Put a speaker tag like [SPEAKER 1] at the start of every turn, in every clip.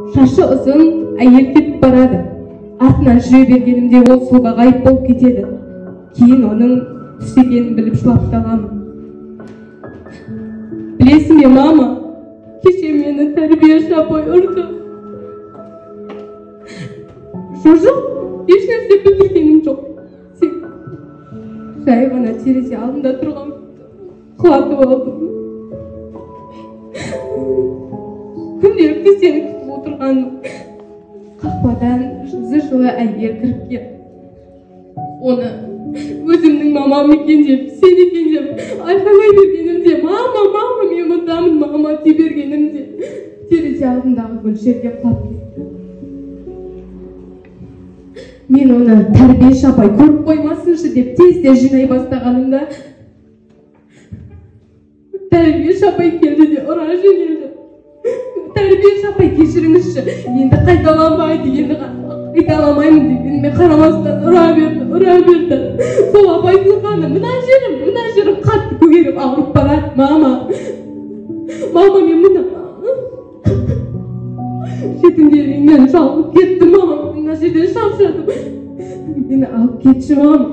[SPEAKER 1] Шашы ұзын әйел кетіп барады. Артынан жүре бергенімде ол суға ғайып болып кетеді. Кейін оның түс екенін біліп жылап қаламын. Білесің бе, мама, кеше мені тәрбиеші апай ұрды. Жоқ, ешнәрсе бүлдіргенім жоқ. Жай ғана терезе алдында тұрған құлатып алдым. Күнделікті сені күтіп отырғаным. Қақпадан жылы әйел кіріп келді. Оны өзімнің мамам екен деп, сен екен деп айқайлай бергенімде, мама, мен ұмытамын, мама дей бергенімде, терезе алдындағы гүл жерге құлап кетті. Мен оны тәрбиеші апай көріп қоймасыншы деп тезде жинай бастағанымда, тәрбиеші апай келді де ұра жөнелді. Тәрбиеші апай, кешіріңізші, енді қайталамаймын дегеніме қарамастан ұра берді. Сол апайдың қаны мына жерім қатты көгеріп ауырып барады. Мама, мен мына жетімдеріңнен жалғып кеттім, мама, мына жерден шаршадым. Мені алып кетші, мама.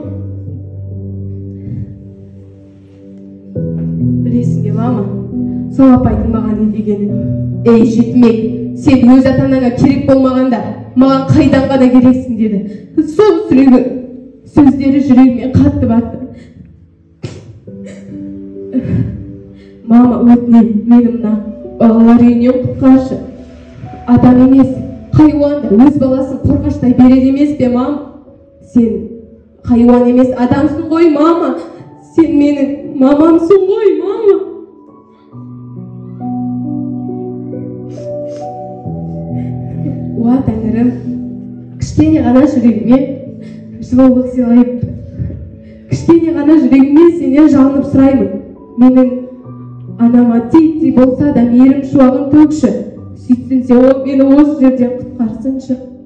[SPEAKER 1] Білесің бе, мама, сол апайдың маған не дегенін? Ей жетімек, сен өз ата-анаңа керек болмағанда маған қайдан ғана керексің деді. Сол сөздері жүрегіме қатты батты. Мама, өтінем, мені мына балалар үйінен құтқаршы. Адам емес, хайуан да өз баласын қорғаштай береді емес пе, мама? Сен хайуан емес, адамсың ғой, мама. Сен менің мамамсың ғой, мама. Уа тәңірім, кішкене ғана жүрегіме жылулық сыйлайып, кішкене ғана жүрегіме сенен жалынып сұраймын. Менің анама титтей болса да мейірім шуағын төкші. Сөйтсін, ол мені осы жерден құтқарсыншы.